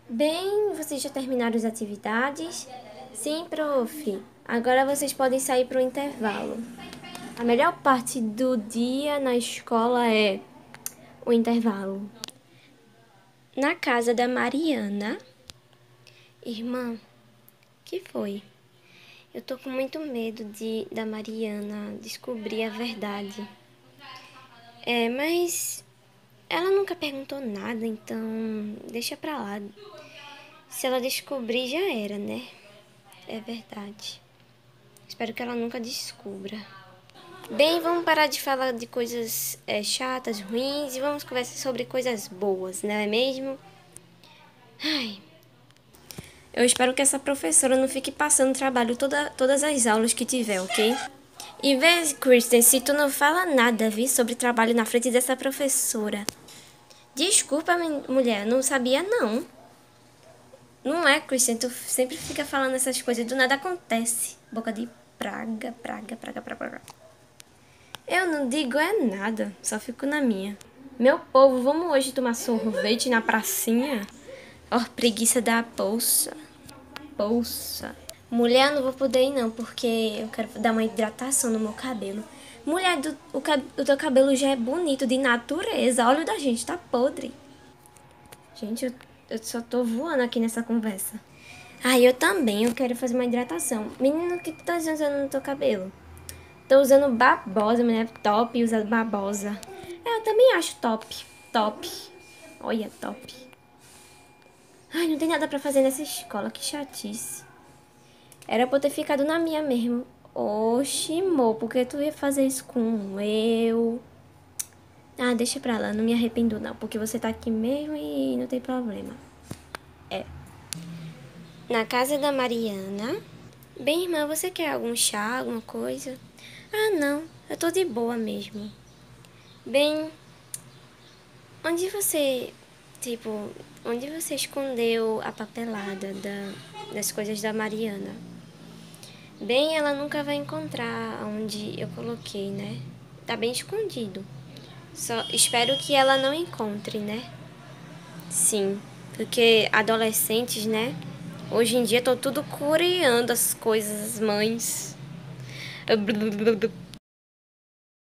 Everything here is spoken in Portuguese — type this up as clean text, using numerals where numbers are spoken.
Bem, vocês já terminaram as atividades? Sim, prof. Agora vocês podem sair para o intervalo. A melhor parte do dia na escola é o intervalo. Na casa da Mariana. Irmã, que foi? Eu tô com muito medo da Mariana descobrir a verdade. Mas ela nunca perguntou nada, então deixa pra lá. Se ela descobrir, já era, né? É verdade. Espero que ela nunca descubra. Bem, vamos parar de falar de coisas chatas, ruins e vamos conversar sobre coisas boas, não é mesmo? Ai, eu espero que essa professora não fique passando trabalho todas as aulas que tiver, ok? E vê, Kristen, se tu não fala nada, vi, sobre trabalho na frente dessa professora. Desculpa, mulher, não sabia não. Não é, Kristen, tu sempre fica falando essas coisas e do nada acontece. Boca de praga, praga, praga, praga, praga. Eu não digo nada, só fico na minha. Meu povo, vamos hoje tomar sorvete na pracinha? Ó, preguiça da bolsa. Bolsa. Mulher, não vou poder ir não, porque eu quero dar uma hidratação no meu cabelo. Mulher, o teu cabelo já é bonito, de natureza. Olha o da gente, tá podre. Gente, eu só tô voando aqui nessa conversa. Eu também, eu quero fazer uma hidratação. Menino, o que tu tá usando no teu cabelo? Tô usando babosa, mulher, top usando babosa. Eu também acho top, top. Olha, top. Não tem nada pra fazer nessa escola, que chatice. Era pra eu ter ficado na minha mesmo. Oxi, mo, por que tu ia fazer isso com eu? Deixa pra lá, não me arrependo não, porque você tá aqui mesmo e não tem problema. Na casa da Mariana. Bem, irmã, você quer algum chá, alguma coisa? Não, eu tô de boa mesmo. Bem, onde você escondeu a papelada das coisas da Mariana? Bem, ela nunca vai encontrar onde eu coloquei, né? Tá bem escondido. Só espero que ela não encontre, né? Sim, porque adolescentes, né? Hoje em dia estão tudo curiando as coisas, as mães.